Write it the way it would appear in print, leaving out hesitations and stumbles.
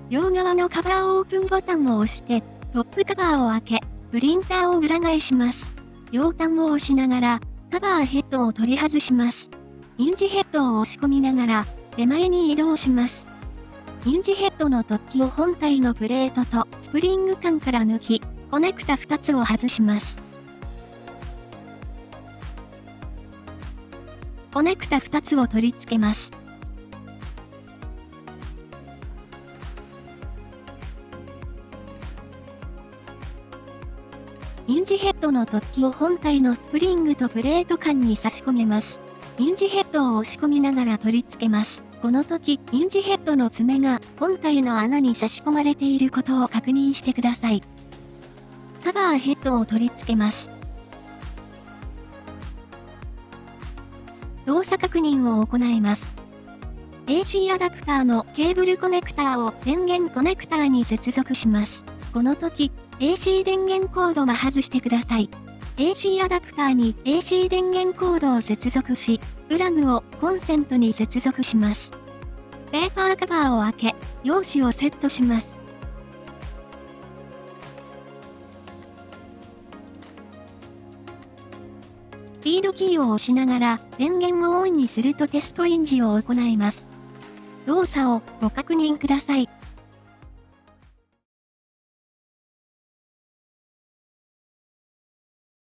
両側のカバーオープンボタンを押して、トップカバーを開け、プリンターを裏返します。両端を押しながら、カバーヘッドを取り外します。ヒンジヘッドを押し込みながら、手前に移動します。ヒンジヘッドの突起を本体のプレートとスプリング管から抜き、コネクタ2つを外します。コネクタ2つを取り付けます。ヒンジヘッドの突起を本体のスプリングとプレート間に差し込めます。ヒンジヘッドを押し込みながら取り付けます。この時、ヒンジヘッドの爪が本体の穴に差し込まれていることを確認してください。カバーヘッドを取り付けます。動作確認を行います。AC アダプターのケーブルコネクターを電源コネクターに接続します。この時、AC 電源コードは外してください。AC アダプターに AC 電源コードを接続し、プラグをコンセントに接続します。ペーパーカバーを開け、用紙をセットします。リードキーを押しながら電源をオンにするとテストインジを行います。動作をご確認ください。